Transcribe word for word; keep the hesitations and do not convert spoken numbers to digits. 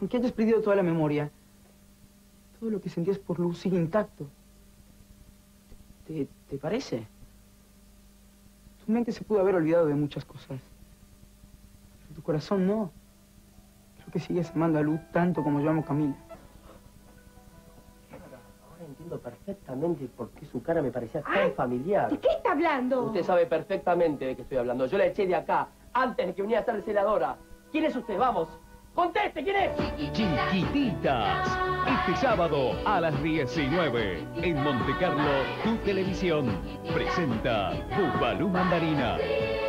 aunque hayas perdido toda la memoria, todo lo que sentías por Luz sigue intacto. ¿Te, te parece? Tu mente se pudo haber olvidado de muchas cosas, pero tu corazón no. Creo que sigues amando a Luz tanto como yo amo a Camila. Ahora entiendo perfectamente por qué su cara me parecía tan familiar. ¿De qué está hablando? Usted sabe perfectamente de qué estoy hablando. Yo la eché de acá antes de que viniera a ser celadora. ¿Quién es usted? Vamos. ¡Conteste! ¿Quién es? Chiquititas. Este sábado a las diecinueve en Montecarlo, Tu Televisión presenta Bubalú Mandarina.